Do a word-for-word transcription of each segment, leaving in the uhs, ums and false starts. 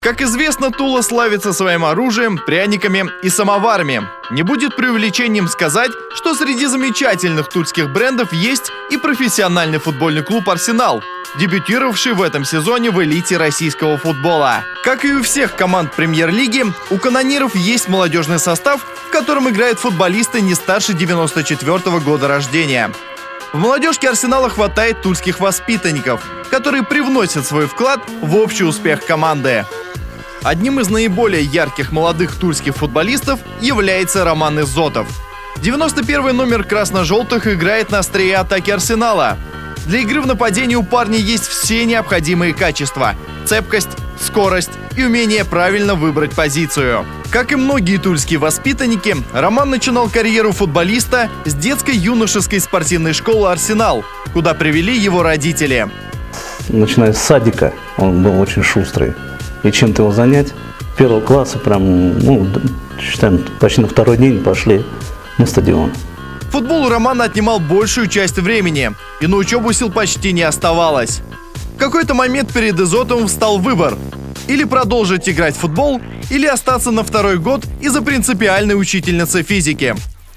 Как известно, Тула славится своим оружием, пряниками и самоварами. Не будет преувеличением сказать, что среди замечательных тульских брендов есть и профессиональный футбольный клуб «Арсенал», дебютировавший в этом сезоне в элите российского футбола. Как и у всех команд премьер-лиги, у канониров есть молодежный состав, в котором играют футболисты не старше девяносто четвёртого года рождения. В молодежке «Арсенала» хватает тульских воспитанников, которые привносят свой вклад в общий успех команды. Одним из наиболее ярких молодых тульских футболистов является Роман Изотов. девяносто первый номер красно-желтых играет на острие атаки «Арсенала». Для игры в нападении у парня есть все необходимые качества – цепкость, скорость и умение правильно выбрать позицию. Как и многие тульские воспитанники, Роман начинал карьеру футболиста с детско-юношеской спортивной школы «Арсенал», куда привели его родители. Начиная с садика, он был очень шустрый. И чем-то его занять, первого класса прям, ну, считаем, почти на второй день пошли на стадион. Футбол у Романа отнимал большую часть времени, и на учебу сил почти не оставалось. В какой-то момент перед Изотовым встал выбор – или продолжить играть в футбол, или остаться на второй год из-за принципиальной учительницы физики.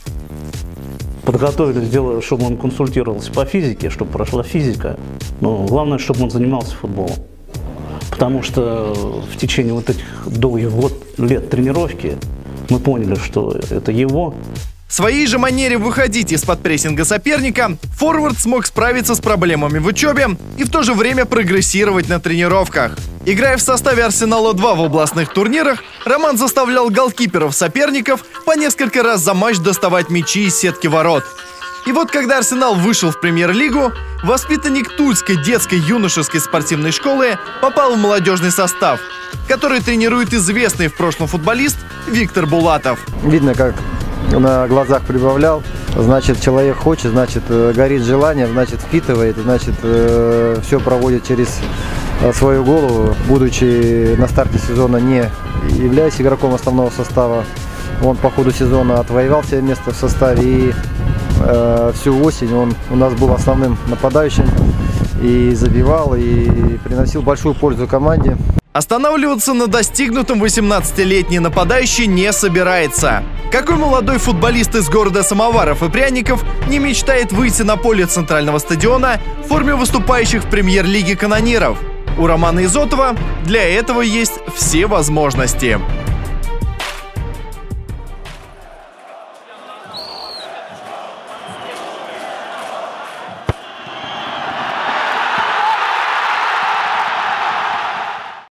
Подготовили, сделали, чтобы он консультировался по физике, чтобы прошла физика, но главное, чтобы он занимался футболом. Потому что в течение вот этих долгих лет тренировки мы поняли, что это его. В своей же манере выходить из-под прессинга соперника форвард смог справиться с проблемами в учебе и в то же время прогрессировать на тренировках. Играя в составе «Арсенала-два» в областных турнирах, Роман заставлял голкиперов соперников по несколько раз за матч доставать мячи из сетки ворот. И вот когда «Арсенал» вышел в премьер-лигу, воспитанник Тульской детской юношеской спортивной школы попал в молодежный состав, который тренирует известный в прошлом футболист Виктор Булатов. Видно, как на глазах прибавлял. Значит, человек хочет, значит, горит желанием, значит, впитывает, значит, все проводит через свою голову. Будучи на старте сезона не являясь игроком основного состава, он по ходу сезона отвоевал себе место в составе, и э, всю осень он у нас был основным нападающим и забивал, и приносил большую пользу команде. Останавливаться на достигнутом восемнадцатилетний нападающий не собирается. Какой молодой футболист из города самоваров и пряников не мечтает выйти на поле центрального стадиона в форме выступающих в премьер-лиге канониров? У Романа Изотова для этого есть все возможности.